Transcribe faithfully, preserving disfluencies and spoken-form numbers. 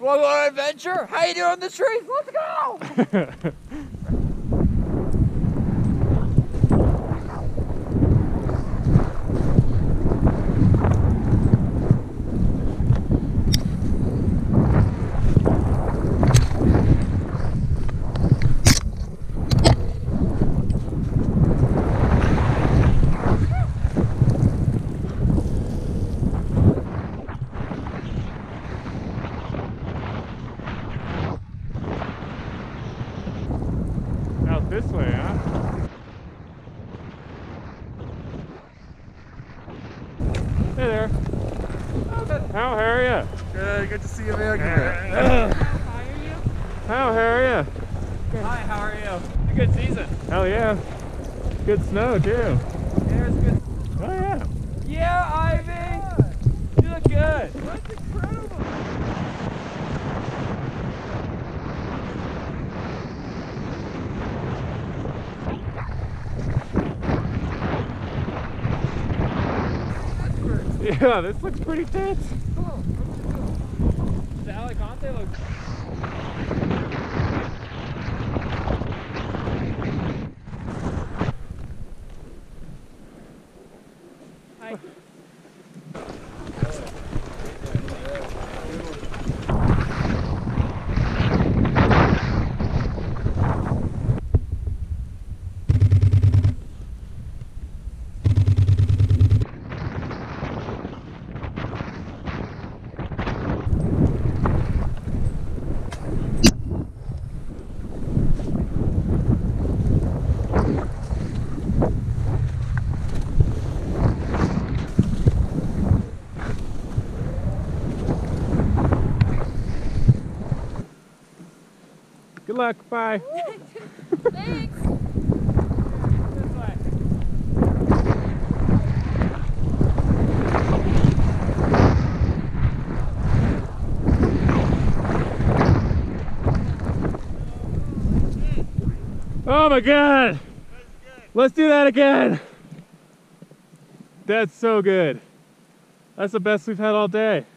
Want to go on an adventure? How you doing on the trees? Let's go! Out this way, huh? Hey there. How are you? Good, good to see you, man. How How are you? How are you? Hi, how are you? A good season. Hell yeah. Good snow too. Yeah, it's good. Oh yeah. Yeah, Ivy! You look good. That's incredible. Yeah, this looks pretty tense. The Alicante looks... Hi. Good luck. Bye. Thanks. This way. Oh my god. Let's do that again. That's so good. That's the best we've had all day.